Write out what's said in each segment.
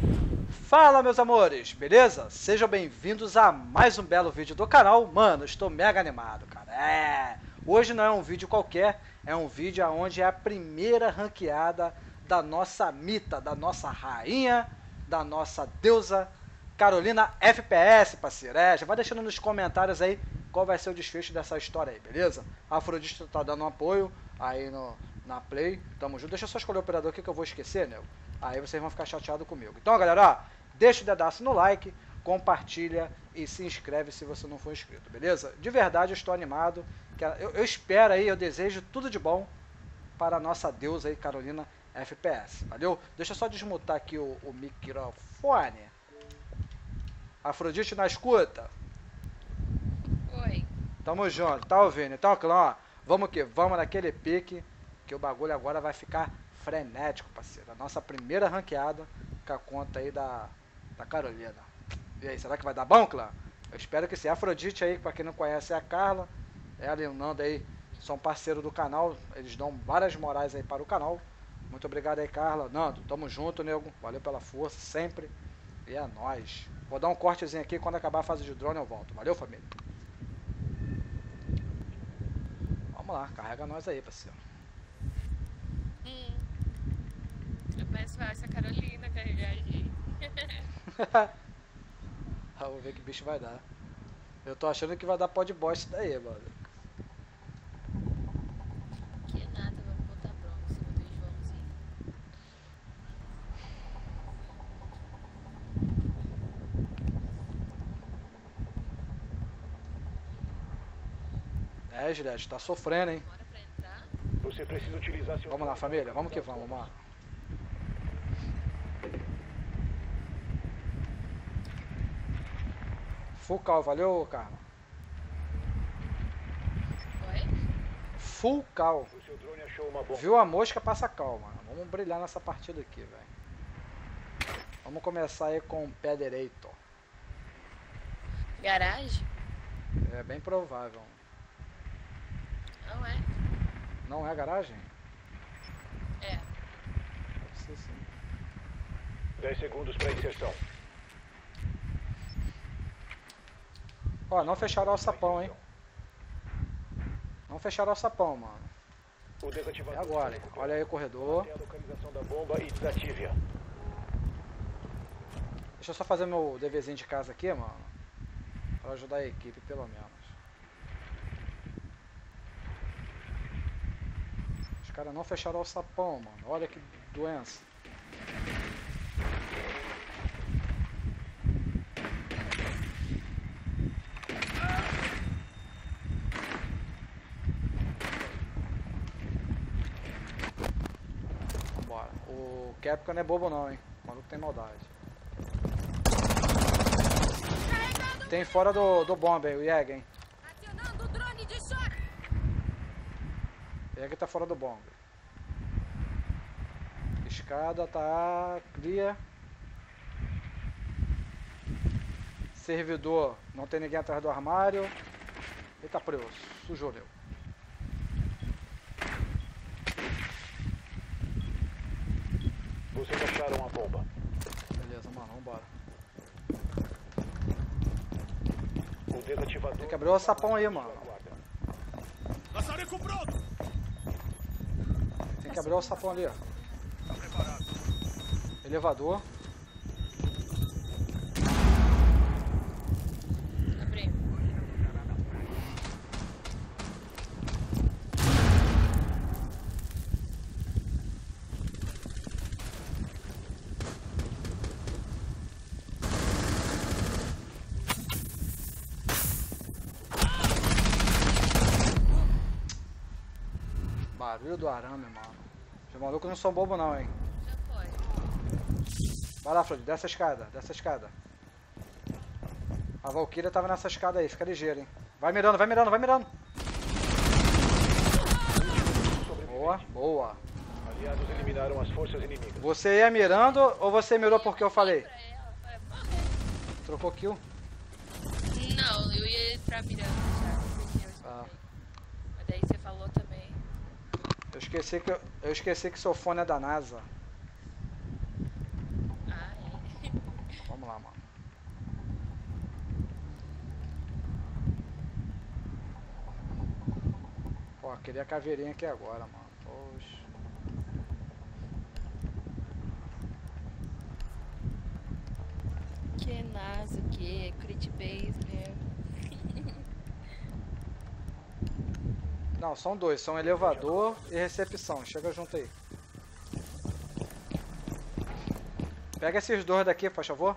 Fala, meus amores, beleza? Sejam bem-vindos a mais um belo vídeo do canal. Mano, estou mega animado, cara. Hoje não é um vídeo qualquer, é um vídeo onde é a primeira ranqueada da nossa mita, da nossa rainha, da nossa deusa Carolina FPS, parceiro. Já vai deixando nos comentários aí qual vai ser o desfecho dessa história aí, beleza? A Afrodite tá dando um apoio aí na Play, tamo junto. Deixa eu só escolher o operador aqui que eu vou esquecer, né? Aí vocês vão ficar chateados comigo. Então, galera, ó, deixa o dedaço no like, compartilha e se inscreve se você não for inscrito, beleza? De verdade, eu estou animado. Eu espero aí, eu desejo tudo de bom para a nossa deusa aí, Carolina FPS, valeu? Deixa eu só desmutar aqui o microfone. Afrodite na escuta. Oi. Tamo junto, tá ouvindo? Então, clã, ó, vamos que vamos naquele pique, que o bagulho agora vai ficar frenético, parceiro. A nossa primeira ranqueada com a conta aí da Carolina. E aí, será que vai dar bom, clã? Eu espero que sim. A Afrodite aí, pra quem não conhece, é a Carla. Ela e o Nando aí são parceiros do canal. Eles dão várias morais aí para o canal. Muito obrigado aí, Carla. Nando, tamo junto, nego. Valeu pela força, sempre. E é nóis. Vou dar um cortezinho aqui, quando acabar a fase de drone eu volto. Valeu, família. Vamos lá, carrega nós aí, parceiro. É mais fácil a Carolina carregar a gente. Vamos ver que bicho vai dar. Eu tô achando que vai dar pó de bosta daí, mano. Que nada, vamos botar bronca em cima do Joãozinho. Juliette, tá sofrendo, hein? Bora pra entrar? Você precisa utilizar seu... Vamos lá, família, vamos que vamos, mano. Full cal, valeu, Carla. Oi? Full cal. O seu drone achou uma bomba. Viu a mosca, passa cal, mano. Vamos brilhar nessa partida aqui, velho. Vamos começar aí com o pé direito. Garagem? É bem provável. Não é? Não é garagem? É. Deve ser sim. 10 segundos para inserção. Ó, não fecharam o sapão, hein? Não fecharam o sapão, mano. O É desativador... agora, hein? Olha aí o corredor. Tem a localização da bomba e desative-a. Deixa eu só fazer meu deverzinho de casa aqui, mano. Pra ajudar a equipe, pelo menos. Os caras não fecharam o sapão, mano. Olha que doença. Vambora. O Capcom não é bobo não, hein. O maluco tem maldade. Tem fora do bomba aí, o Jäger, hein. Acionando o drone de choque! O Jäger tá fora do bomba. Escada tá clear. Servidor, não tem ninguém atrás do armário. Eita, preso, sujou, meu. Vocês acharam a bomba. Beleza, mano, vambora. O desativador... Tem que abrir o sapão aí, mano. Laçareco pronto! Tem que abrir o sapão ali, ó. Tá preparado. Elevador. Abri. Barulho do arame, mano. Os malucos não são bobo não, hein. Já foi. Vai lá, Flod, desce a escada, desce a escada. A Valkyria tava nessa escada aí, fica ligeiro, hein. Vai mirando, vai mirando, vai mirando. Boa, boa. Aliados eliminaram as forças inimigas. Você ia mirando ou você mirou porque eu falei? Pra ela, vai morrer. Trocou kill? Não, eu ia entrar mirando já. Porque eu Ah. Mas daí você falou também. Eu esqueci que seu fone é da NASA. Ah, é. Vamos lá, mano. Pô, queria a caveirinha aqui agora, mano. Poxa. Que naso, que crit base mesmo. Não, são dois. São elevador e recepção. Chega junto aí. Pega esses dois daqui, por favor.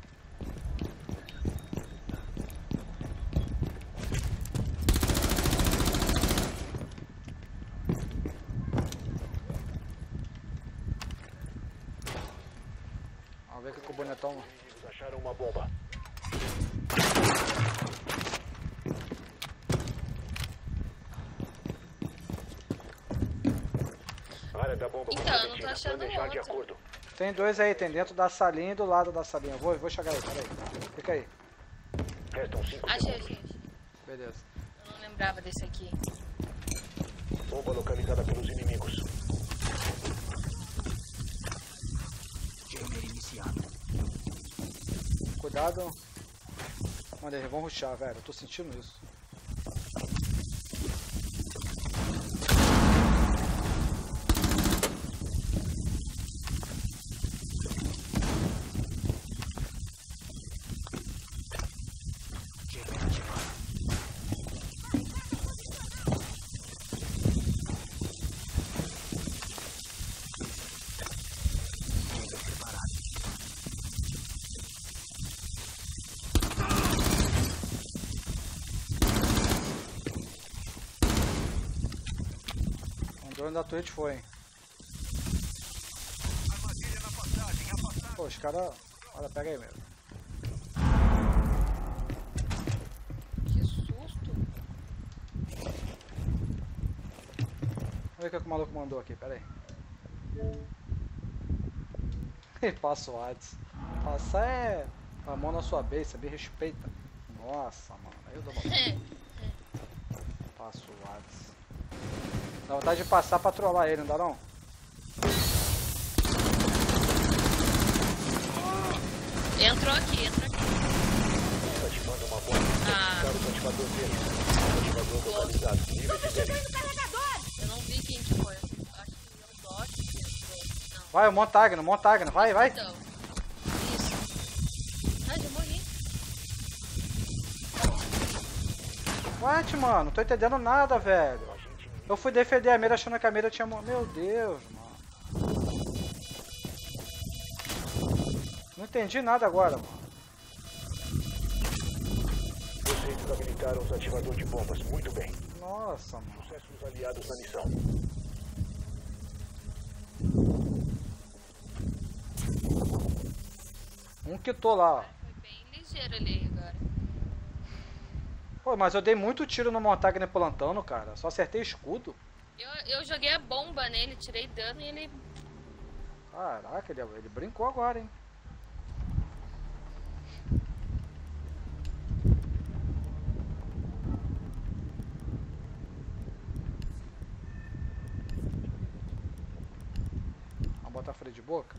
Vamos ver aqui com o bonetão. Inimigos acharam uma bomba. A área da bomba Então, eu não tô comprometida. achando Planejar de outro. acordo. Tem dois aí, tem dentro da salinha e do lado da salinha. Vou chegar aí, peraí. Fica aí. Restam 5 Achei, segundos. achei. Beleza. Eu não lembrava desse aqui. Bomba localizada pelos inimigos. Cuidado. Mano, eles vão rushar, velho. Eu tô sentindo isso. O drone da Twitch foi, hein? Armadilha na passagem, afastado. Pô, os caras... Olha, pega aí mesmo. Que susto. Vamos ver o que o maluco mandou aqui, pera aí. Passa o Hades. Passar é a mão na sua base, me respeita. Nossa, mano, aí eu dou uma... Passa o Hades. Dá vontade de passar pra trollar ele, não dá não? Entrou aqui, entrou aqui. Ativando uma bomba. Ah. Identificar o ativador dele. Ativador localizado. Nível de perigo. Eu não vi quem que foi. Acho que é o Dot que entrou. Não. Vai, o Montagno, vai, vai. Então. Isso. Ai, já morri. What, mano? Não tô entendendo nada, velho. Eu fui defender a mira achando que a mira tinha... Meu Deus, mano. Não entendi nada agora, mano. Vocês desabilitaram os ativadores de bombas. Muito bem. Nossa, mano. Sucesso dos aliados na missão. Um quitou lá, ó. Foi bem ligeiro ali agora. Pô, mas eu dei muito tiro no Montagno plantando, cara. Só acertei escudo. Eu joguei a bomba nele, tirei dano e ele... Caraca, ele brincou agora, hein. Vamos botar freio de boca?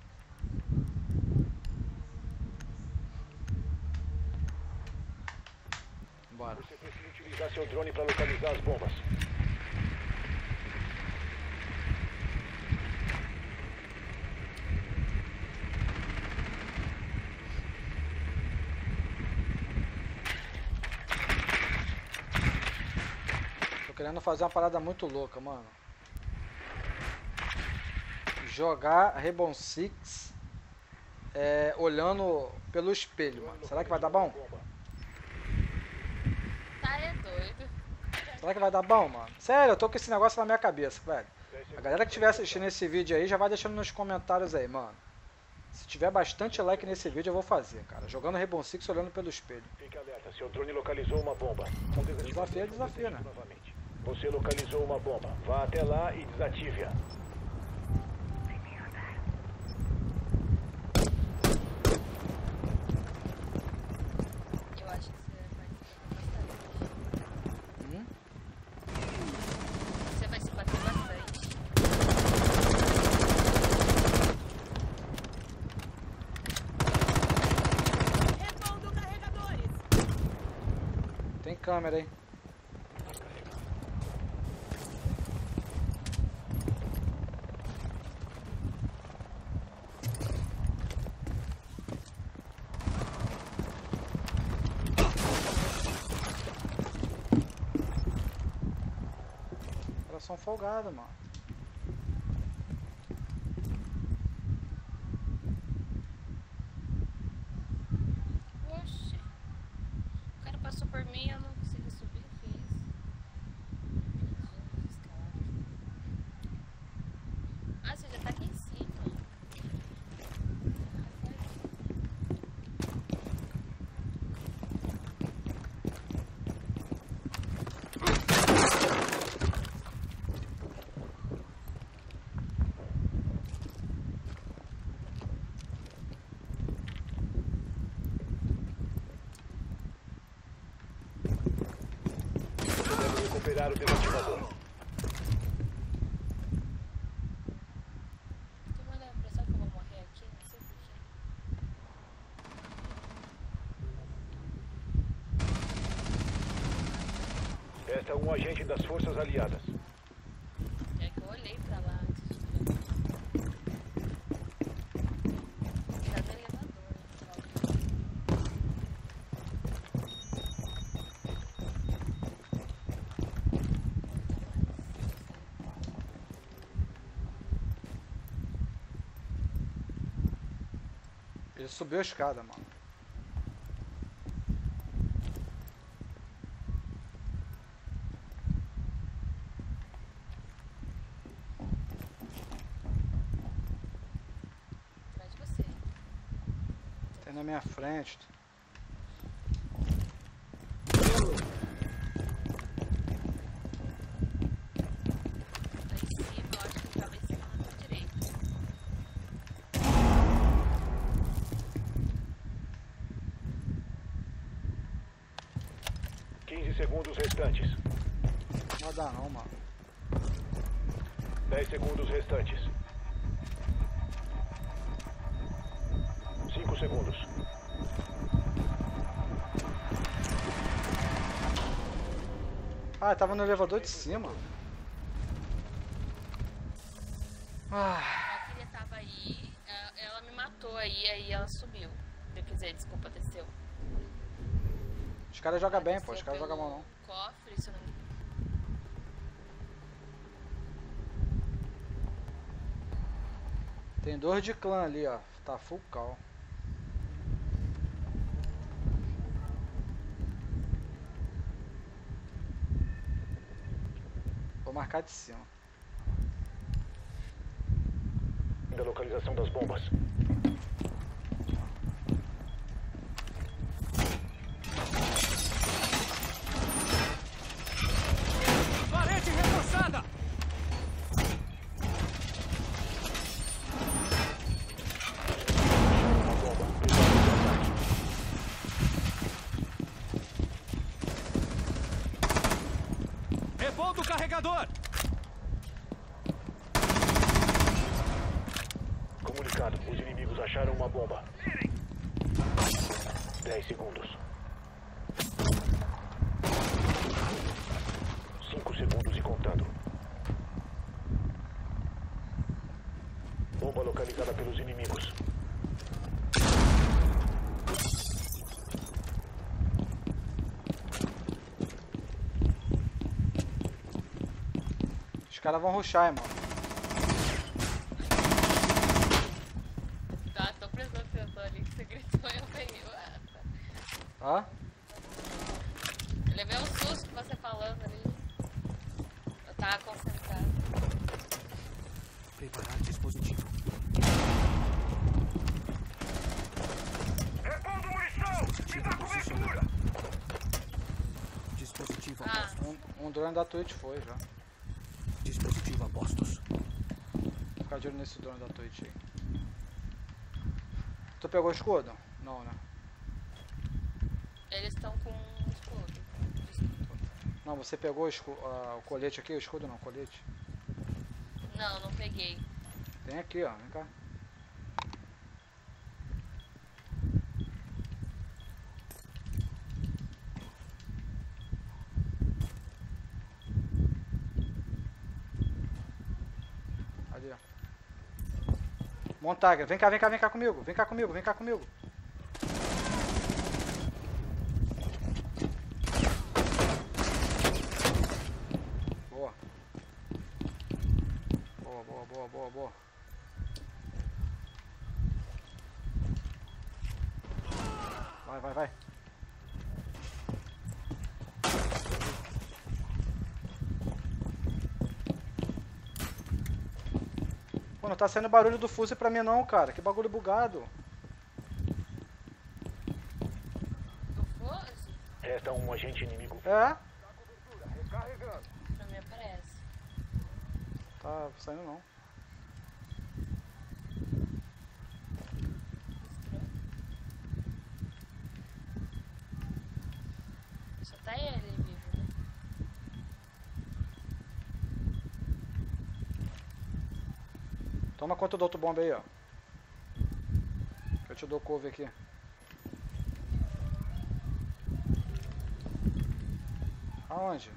Bora. Você precisa utilizar seu drone para localizar as bombas. Tô querendo fazer uma parada muito louca, mano. Jogar Rainbow Six olhando pelo espelho, mano. Será que vai dar bom? Tá, é doido. Será que vai dar bom, mano? Sério, eu tô com esse negócio na minha cabeça, velho. A galera que estiver assistindo esse vídeo aí já vai deixando nos comentários aí, mano. Se tiver bastante like nesse vídeo eu vou fazer, cara. Jogando Rainbow Six olhando pelo espelho. Fique alerta, seu drone localizou uma bomba. Desafio é desafio, né? Novamente. Você localizou uma bomba. Vá até lá e desative-a. Eu acho que você vai se bater bastante. Você vai se bater bastante. câmera aí. Elas são folgadas, mano. Oxe. O cara passou por mim e eu não consegui subir, fiz. Jesus, cara. Ah, você já tá aqui em cima. Deve recuperar o desativador. Tô mandando a impressão que eu vou morrer aqui, não sei porquê. Esta é um agente das forças aliadas. É que eu olhei pra lá antes de ver. Tá no elevador, né? Ele subiu a escada, mano. Atrás de você. Tem na minha frente. Tá em cima, eu acho que tava em cima na tua direita. 15 segundos restantes. Não vai dar não, mano. 10 segundos restantes. 5 segundos. Ah, eu tava no elevador de cima. Ah, A filha tava aí, ela me matou aí ela subiu. Quer dizer, desculpa, desceu. os caras jogam bem, pô. Desceu Os caras pelo jogam mal não. Cofre, se eu não me engano. Tem 2 de clã ali, ó. Tá full call. Vou marcar de cima. Da localização das bombas. Parede reforçada! Uma bomba. Repondo o carregador! Comunicado. Os inimigos acharam uma bomba. 10 segundos. 5 segundos e contando. Bomba localizada pelos inimigos. Os caras vão rushar, irmão. Tá, tô prestando atenção ali que você gritou e eu peguei. Ó. Eu levei um susto com você falando ali. Eu tava concentrado. Preparar dispositivo. Repondo munição! Me dá cobertura! Dispositivo a Ah, postos. Um drone da Twitch foi já. Dispositivo a postos. Vou ficar de olho nesse drone da Twitch aí. Tu pegou o escudo? Não, né? eles estão com um escudo. Não, você pegou o colete aqui? O escudo não, o colete. Não, não peguei. Tem aqui, ó. Vem cá. Montague, vem cá, vem cá, vem cá comigo. Vem cá comigo, vem cá comigo. Boa. Boa, boa, boa, boa, boa. Vai, vai, vai. Pô, não tá saindo barulho do fuzil pra mim não, cara. Que bagulho bugado. Do fosse? Resta um agente inimigo. É? Pra mim aparece. Tá saindo não. Só tá ele vivo, né? Toma conta do outro bomba aí, ó. Que eu te dou couve aqui. Aonde?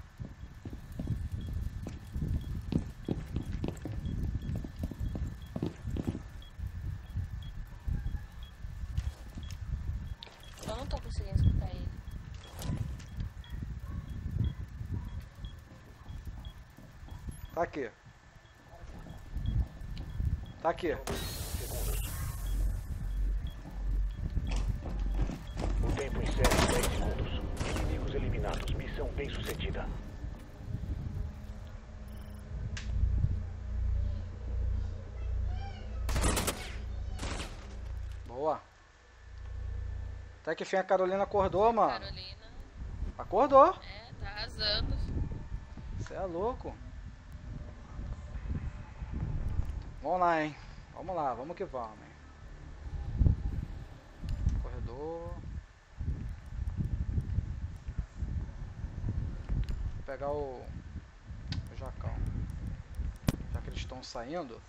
Eu não tô conseguindo escutar ele. Tá aqui. Tá aqui. Segundos. O tempo encerra em 10 segundos. Inimigos eliminados. Missão bem sucedida. Boa. Até que fim a Carolina acordou, mano. Carolina. Acordou. É, tá arrasando. Você é louco. Vamos lá, hein. Vamos lá, vamos que vamos, hein. Corredor. Vou pegar o Jacão. Já que eles estão saindo.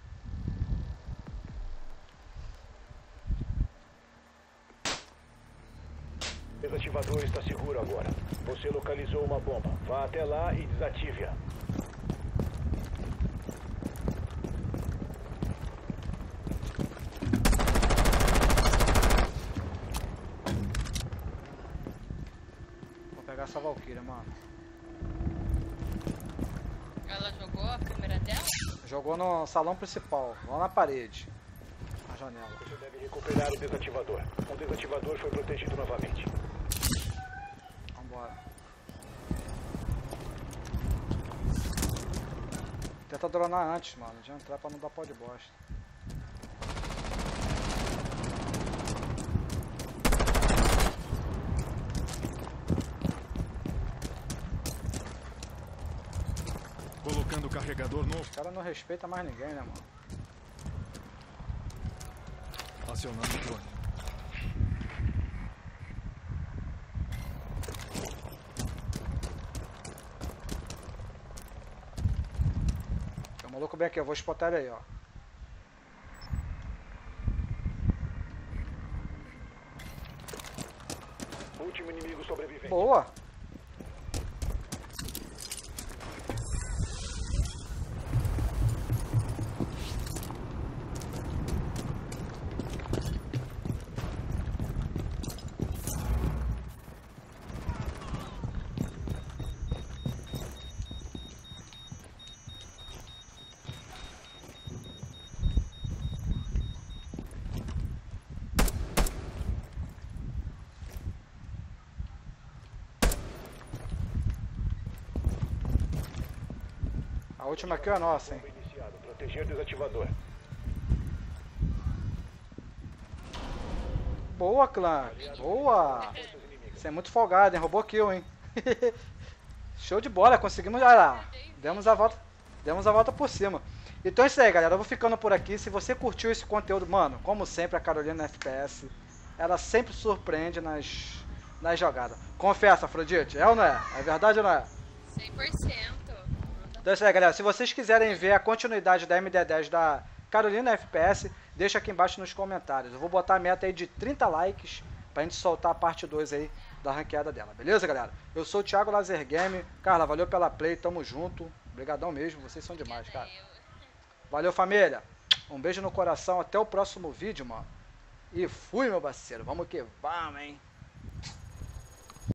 O desativador está seguro agora. Você localizou uma bomba. Vá até lá e desative-a. Vou pegar essa Valkyria, mano. Ela jogou a câmera dela? Jogou no salão principal, lá na parede. Na janela. Você deve recuperar o desativador. O desativador foi protegido novamente. Vambora. Tenta dronar antes, mano, de entrar pra não dar pó de bosta. Colocando o carregador novo. O cara não respeita mais ninguém, né, mano? Acionando o drone. Tem um maluco bem aqui, eu vou spotar ele aí, ó. Último inimigo sobrevivente. Boa! A última aqui é a nossa, hein? Bomba iniciado. Proteger desativador. Boa, clã! Boa! Você é muito folgado, hein? Roubou kill, hein? Show de bola, conseguimos. Olha lá, demos a volta por cima. Então é isso aí, galera. Eu vou ficando por aqui. Se você curtiu esse conteúdo, mano, como sempre, a Carolina FPS, ela sempre surpreende nas jogadas. Confessa, Afrodite, é ou não é? É verdade ou não é? 100%. Então é isso aí, galera. Se vocês quiserem ver a continuidade da MD10 da Carolina FPS, deixa aqui embaixo nos comentários. Eu vou botar a meta aí de 30 likes pra gente soltar a parte 2 aí da ranqueada dela. Beleza, galera? Eu sou o Thiago Laser Game. Carla, valeu pela play. Tamo junto. Obrigadão mesmo. Vocês são demais, cara. Valeu, família. Um beijo no coração, até o próximo vídeo, mano. E fui, meu parceiro. Vamos que vamos, hein?